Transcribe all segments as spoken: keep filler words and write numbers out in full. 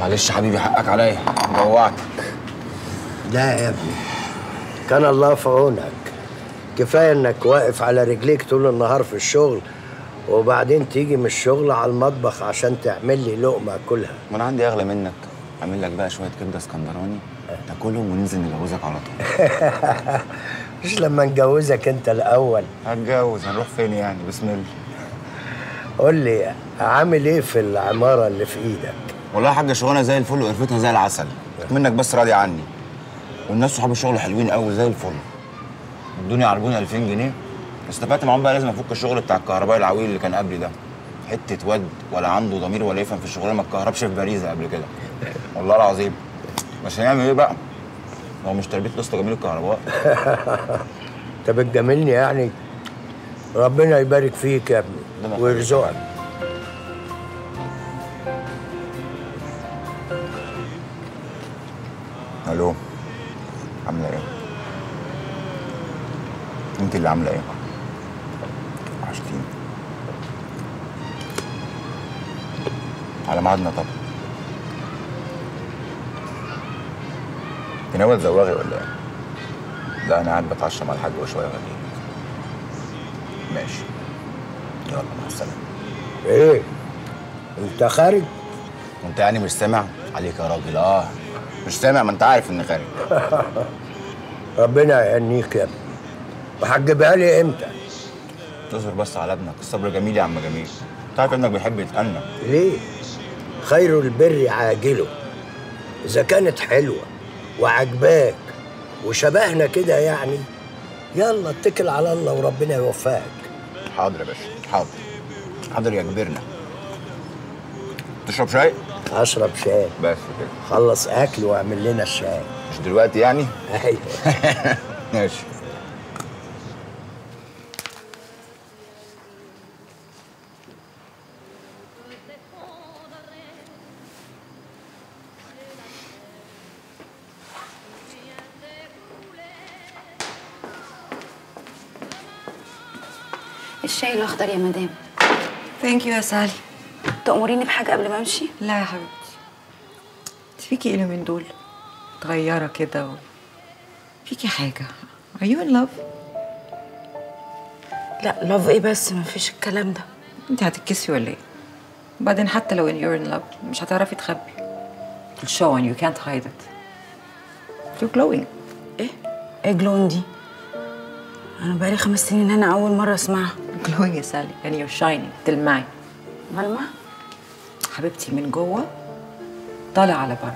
معلش يا حبيبي، حقك عليا، جوعتك. لا يا ابني، كان الله في عونك. كفايه انك واقف على رجليك طول النهار في الشغل، وبعدين تيجي من الشغل على المطبخ عشان تعمل لي لقمه اكلها. ما انا عندي اغلى منك، اعمل لك بقى شويه كبده اسكندراني تاكلهم وننزل نجوزك على طول. مش لما نجوزك انت الاول؟ هتجوز، هنروح فين يعني؟ بسم الله. قول لي، عامل ايه في العماره اللي في ايدك؟ والله يا حاجه شغلانه زي الفل وقرفتها زي العسل، منك بس راضي عني. والناس صحاب الشغل حلوين قوي زي الفل. ادوني عربوني ألفين جنيه، استفدت معاهم بقى. لازم افك الشغل بتاع الكهربائي العويل اللي كان قبلي ده. حته واد ولا عنده ضمير ولا يفهم في الشغلانه، ما اتكهربش في باريزه قبل كده والله العظيم. بس هنعمل ايه بقى؟ هو مش تربيه لسه جميل الكهرباء. انت بتجاملني يعني؟ ربنا يبارك فيك يا ابني ويرزقك. الو، عامله ايه؟ انت اللي عامله ايه؟ وحشتيني. على ميعادنا طبعا. انت ناويه تزوغي ولا ايه؟ لا انا قاعد بتعشى مع الحاج وشويه غاليين. ماشي، يلا مع السلامه. ايه؟ انت خارج؟ وانت يعني مش سامع؟ عليك يا راجل. اه مش سامع، ما انت عارف اني خارج. ربنا يهنيك يا ابني. وهتجيبها لي امتى؟ تصبر بس على ابنك، الصبر جميل يا عم جميل. انت عارف ابنك بيحب يتأنى. ليه؟ خير البر عاجله. اذا كانت حلوه وعجباك وشبهنا كده يعني، يلا اتكل على الله وربنا يوفقك. حاضر يا باشا، حاضر حاضر يا كبرنا. تشرب شاي؟ اشرب شاي. بس كده. خلص اكل واعمل لنا الشاي. مش دلوقتي يعني؟ ايوه. ماشي. الشاي الاخضر يا مدام. ثانك يو يا سالي. تأمريني بحاجه قبل ما امشي؟ لا يا حبيبتي، فيكي ايه من دول؟ متغيره كده و... فيكي حاجه. Are you in love؟ لا لاف ايه بس، ما فيش الكلام ده. انت هتتكسي ولا ايه؟ وبعدين حتى لو ان you're in love مش هتعرفي تخبي. It'll show and you can't hide it. You're glowing. ايه؟ ايه جلون دي؟ انا بقالي خمس سنين هنا اول مره اسمعها. glowing يا سالي يعني you're shining. تلمعي. ملمع؟ حبيبتي من جوه طالع على بره.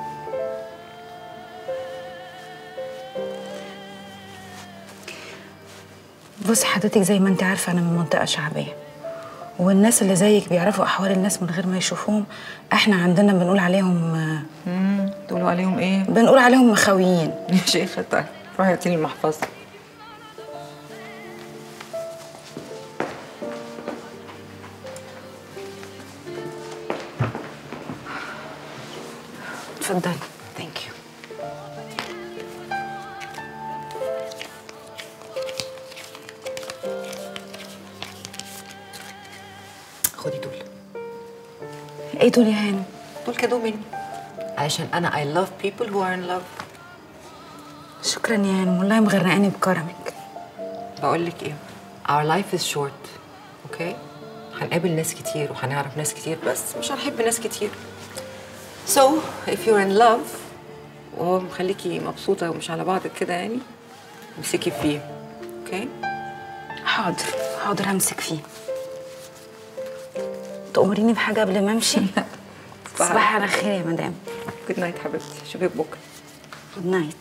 بصي حضرتك، زي ما انت عارفه انا من منطقه شعبيه، والناس اللي زيك بيعرفوا احوال الناس من غير ما يشوفوهم. احنا عندنا بنقول عليهم امم تقولوا عليهم ايه؟ بنقول عليهم مخاويين. يا شيخه طيب روحي هاتي لي المحفظه. اتفضلي. ثانك يو. خدي دول. ايه دول يا هانم؟ دول كادو مني عشان انا I love people who are in love. شكرا يا هانم، والله مغرقاني بكرمك. بقول لك ايه، our life is short. اوكي؟ هنقابل ناس كتير وهنعرف ناس كتير، بس مش هنحب ناس كتير. So if you're in love وهو مخليكي مبسوطة ومش على بعضك كده يعني، امسكي فيه. اوكي؟ حاضر حاضر همسك فيه. تأمريني بحاجة قبل ما امشي؟ صباح على خير يا مدام. جود نايت حبيبتي، اشوفك بكرة. جود نايت.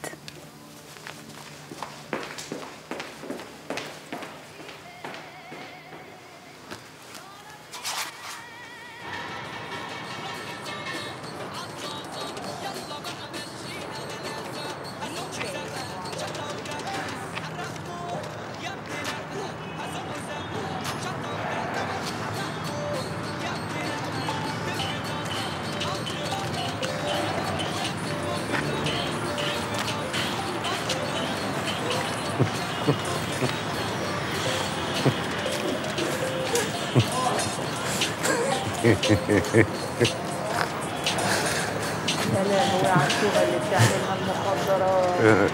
لهوي على الشغل اللي بتعملها المخدرات.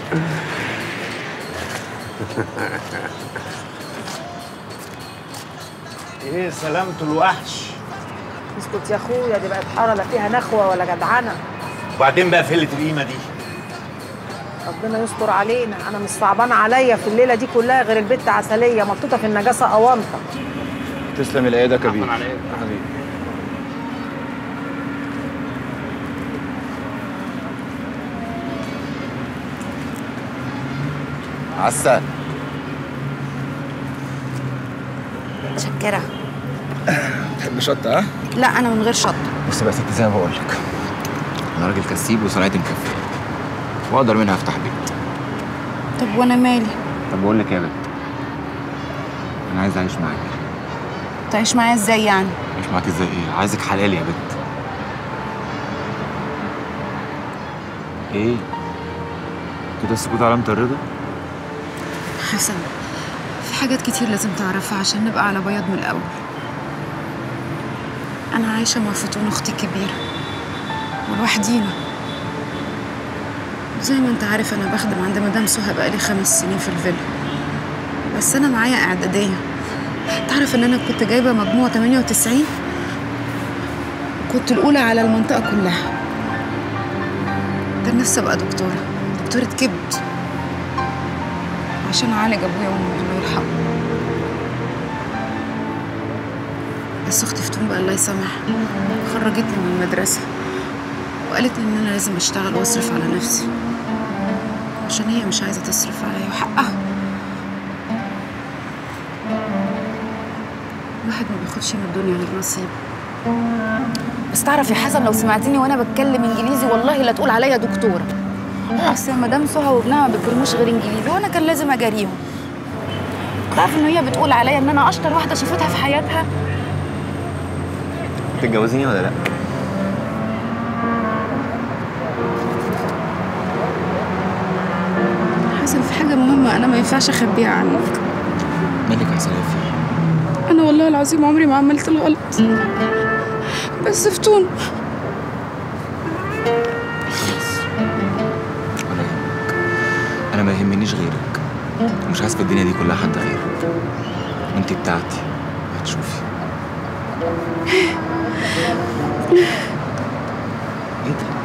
ايه سلامة الوحش. اسكت يا اخويا، دي بقت حاره لا فيها نخوه ولا جدعنه. وبعدين بقى في قله القيمه دي. ربنا يستر علينا، انا مش صعبان عليا في الليله دي كلها غير البت عسليه محطوطه في النجاسه اونطه. تسلم الايد يا كبير. عفوا عليك يا حبيبي. عسل. متشكرة. تحب شطة ها؟ لا أنا من غير شطة. بص بقى يا ستي، زي ما بقول لك أنا راجل كسيب وصنعتي مكفية وأقدر منها أفتح بيت. طب وأنا مالي؟ طب بقول لك يا بنت، أنا عايز أعيش معاك. تعيش معايا إزاي يعني؟ أعيش معاك إزاي إيه؟ عايزك حلال يا بنت. إيه؟ كده السكوت علامة الرضا؟ حسن، في حاجات كتير لازم تعرفها عشان نبقى على بياض من الأول. أنا عايشة مع فتون أختي الكبيرة ولوحدينا. زي ما أنت عارف أنا بخدم عند مدام سهى بقالي خمس سنين في الفيلا، بس أنا معايا إعدادية. تعرف إن أنا كنت جايبة مجموع تمانية وتسعين؟ كنت الأولى على المنطقة كلها. كان نفسي أبقى دكتورة، دكتورة كبد، عشان أعالج أبويا وأمي الله يرحمه. بس أختي فتون بقى الله يسامحها خرجتني من المدرسة وقالت لي إن أنا لازم أشتغل وأصرف على نفسي، عشان هي مش عايزة تصرف عليا وحقها. الواحد ما بياخدش من الدنيا غير نصيب. بس تعرف يا حسن، لو سمعتني وأنا بتكلم إنجليزي والله لا تقول عليا دكتورة. أصل مدام سهى وابنها ما بيتكلموش غير إنجليزي وأنا كان لازم أجاريهم. تعرف إن هي بتقول عليا إن أنا أشطر واحدة شافتها في حياتها. تتجوزيني ولا لأ؟ حسن، في حاجة مهمة أنا ما ينفعش أخبيها عنك. مالك يا سلافي؟ أنا والله العظيم عمري ما عملت الغلط، بس فتون. خلاص ولا يهمك، أنا ما يهمنيش غيرك ومش عايز في الدنيا دي كلها حد غيرك. وأنتي بتاعتي هتشوفي. ايه ده؟